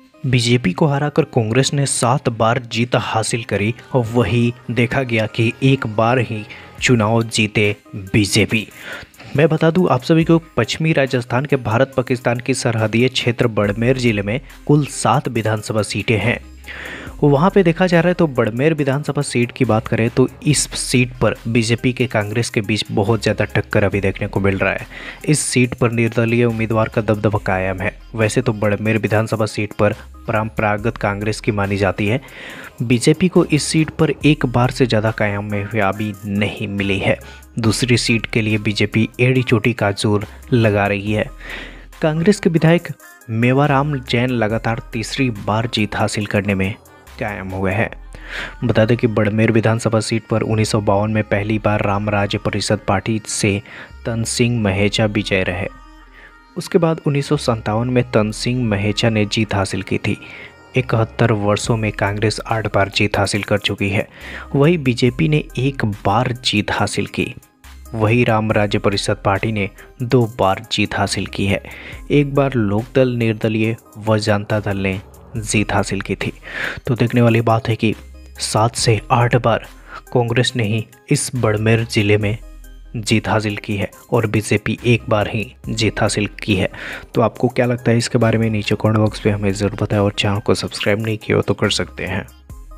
BJP को हराकर कांग्रेस ने 7 बार जीत हासिल करी और वही देखा गया कि एक बार ही चुनाव जीते बीजेपी। मैं बता दूं आप सभी को, पश्चिमी राजस्थान के भारत पाकिस्तान की सरहदीय क्षेत्र बाड़मेर जिले में कुल 7 विधानसभा सीटें हैं। वहाँ पे देखा जा रहा है तो बाड़मेर विधानसभा सीट की बात करें तो इस सीट पर बीजेपी के कांग्रेस के बीच बहुत ज़्यादा टक्कर अभी देखने को मिल रहा है। इस सीट पर निर्दलीय उम्मीदवार का दबदबा कायम है। वैसे तो बाड़मेर विधानसभा सीट पर परंपरागत कांग्रेस की मानी जाती है। बीजेपी को इस सीट पर एक बार से ज़्यादा कामयाबी नहीं मिली है। दूसरी सीट के लिए बीजेपी एड़ी चोटी का जोर लगा रही है। कांग्रेस के विधायक मेवाराम जैन लगातार तीसरी बार जीत हासिल करने में कायम हुए हैं। बता दें कि बाड़मेर विधानसभा सीट पर 1952 में पहली बार राम राज्य परिषद पार्टी से तन सिंह महेचा विजय रहे। उसके बाद 1957 में तन सिंह महेचा ने जीत हासिल की थी। 71 वर्षों में कांग्रेस 8 बार जीत हासिल कर चुकी है। वही बीजेपी ने 1 बार जीत हासिल की। वही राम राज्य परिषद पार्टी ने 2 बार जीत हासिल की है। एक बार लोकदल, निर्दलीय व जनता दल ने जीत हासिल की थी। तो देखने वाली बात है कि 7 से 8 बार कांग्रेस ने ही इस बाड़मेर जिले में जीत हासिल की है और बीजेपी 1 बार ही जीत हासिल की है। तो आपको क्या लगता है इसके बारे में नीचे कमेंट बॉक्स में हमें ज़रूर बताएं और चैनल को सब्सक्राइब नहीं किया हो तो कर सकते हैं।